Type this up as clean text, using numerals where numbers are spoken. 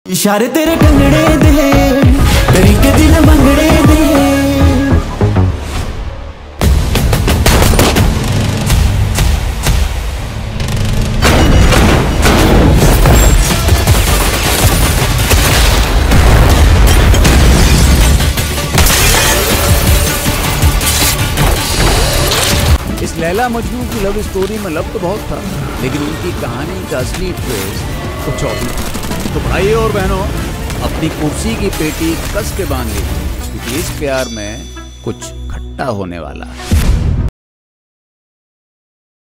इशारे तेरे टंगड़े दे तरीके दिल मंगड़े दे। इस लैला मजनू की लव स्टोरी में लव तो बहुत था, लेकिन उनकी कहानी का असली ट्विस्ट कुछ और था। तो भाई और बहनों, अपनी कुर्सी की पेटी कस के बांध ली, क्योंकि इस प्यार में कुछ खट्टा होने वाला है।